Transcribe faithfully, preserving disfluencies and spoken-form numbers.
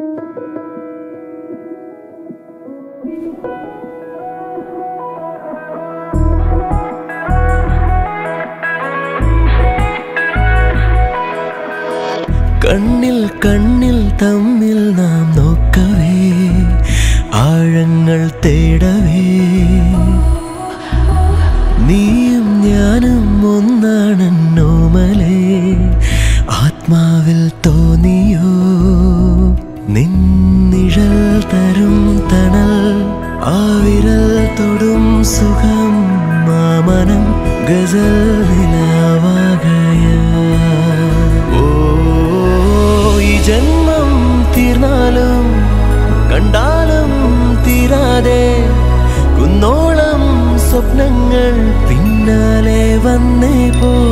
കണ്ണിൽ കണ്ണിൽ തമ്മിൽ നാം നോക്കവേ ആഴങ്ങൾ തേടവേ നീയും ഞാനും ഒന്നാണെന്നോമലേ ആത്മാവിൽ തോന്നിയോ നിന്നിഴൽ തരും തണൽ ആ വിരൽ തൊടും സുഖം മാമനം ഗസൽ നിലാവാകയ ജന്മം തീർന്നാലും കണ്ടാലും തീരാതെ കുന്നോളം സ്വപ്നങ്ങൾ പിന്നാലെ വന്നേ പോ